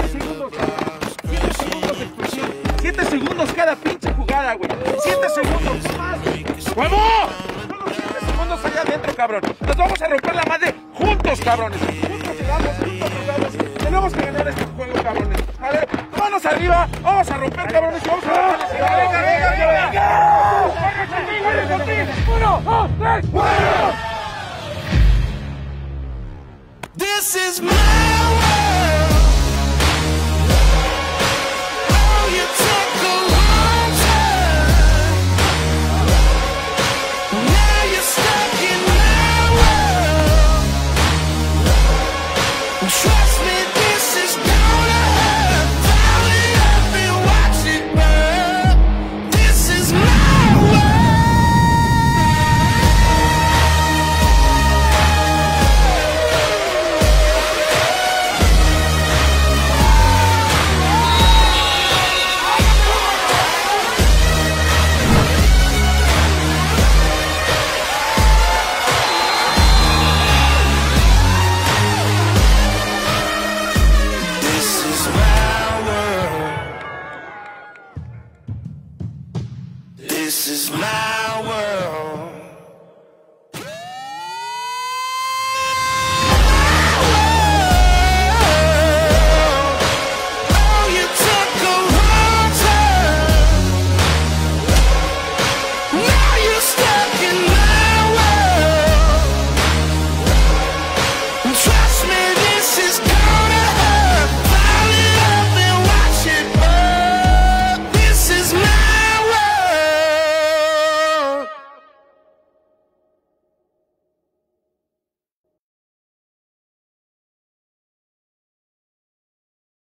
segundos, cabrón. 7 segundos de explosión. 7 segundos cada pinche jugada, güey. 7 segundos. ¡No más! ¡Huevo! Solo 7 segundos allá adentro, cabrón. Nos vamos a romper la madre juntos, cabrones. Juntos llegamos, juntos jugamos. Tenemos que ganar este juego, cabrones. A ver, manos arriba. Vamos a romper, cabrones. Y vamos a romper. ¡Venga, venga, venga! ¡Uno, dos, tres! ¡Fuera! This is my world. Oh, you took a long time. Now you're stuck in my world. Trust me, this is gonna hurt. Darling, let me watch it burn. This is my world. This is my